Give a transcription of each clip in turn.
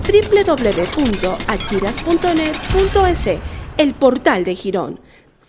www.achiras.net.es, el portal de Girón.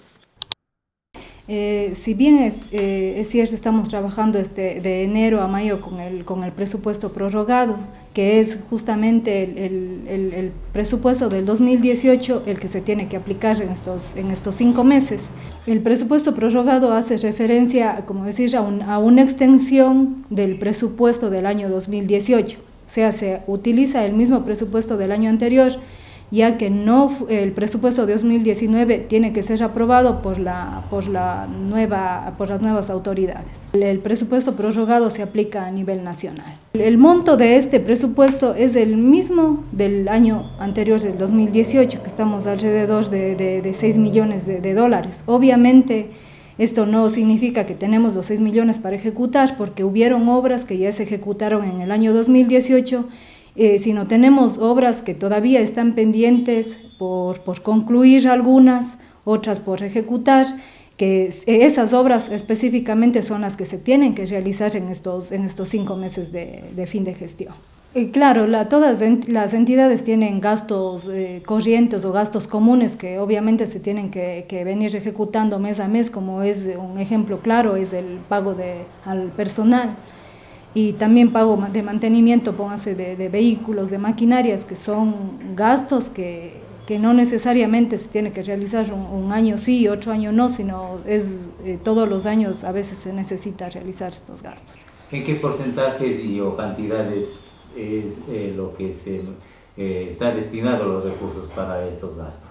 Si bien es cierto, estamos trabajando de enero a mayo con el presupuesto prorrogado, que es justamente el presupuesto del 2018 el que se tiene que aplicar en estos 5 meses. El presupuesto prorrogado hace referencia, como decir, a una extensión del presupuesto del año 2018, o sea, se utiliza el mismo presupuesto del año anterior, ya que el presupuesto de 2019 tiene que ser aprobado por las nuevas autoridades. El presupuesto prorrogado se aplica a nivel nacional. El monto de este presupuesto es el mismo del año anterior, del 2018, que estamos alrededor de 6 millones de dólares. Obviamente, esto no significa que tenemos los 6 millones para ejecutar, porque hubieron obras que ya se ejecutaron en el año 2018, sino tenemos obras que todavía están pendientes por concluir algunas, otras por ejecutar, que esas obras específicamente son las que se tienen que realizar en estos 5 meses de fin de gestión. Claro, todas las entidades tienen gastos corrientes o gastos comunes que obviamente se tienen que venir ejecutando mes a mes, como es un ejemplo claro, es el pago al personal. Y también pago de mantenimiento, póngase de vehículos, de maquinarias, que son gastos que no necesariamente se tiene que realizar un año sí, otro año no, sino todos los años a veces se necesita realizar estos gastos. ¿En qué porcentajes o cantidades es lo que está destinado los recursos para estos gastos?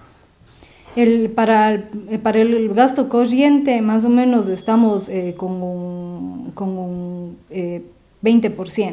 Para el gasto corriente más o menos estamos con un 20%,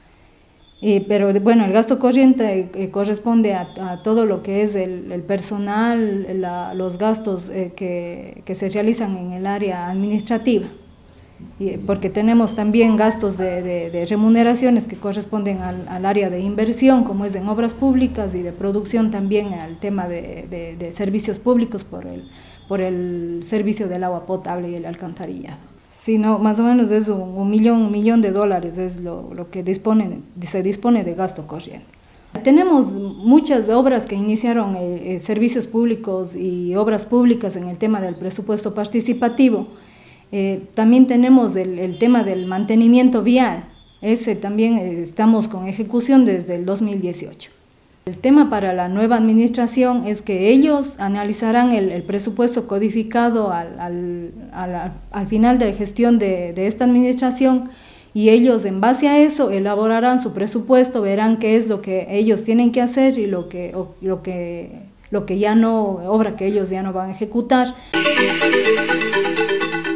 pero bueno, el gasto corriente corresponde a todo lo que es el personal, los gastos que se realizan en el área administrativa, porque tenemos también gastos de remuneraciones que corresponden al área de inversión, como es en obras públicas, y de producción también al tema de servicios públicos por el servicio del agua potable y el alcantarillado. Sí, no, más o menos es un millón de dólares es lo que se dispone de gasto corriente. Tenemos muchas obras que iniciaron servicios públicos y obras públicas en el tema del presupuesto participativo. También tenemos el tema del mantenimiento vial, ese también estamos con ejecución desde el 2018. El tema para la nueva administración es que ellos analizarán el presupuesto codificado al final de la gestión de esta administración, y ellos en base a eso elaborarán su presupuesto, verán qué es lo que ellos tienen que hacer y lo que ya no, obra que ellos ya no van a ejecutar.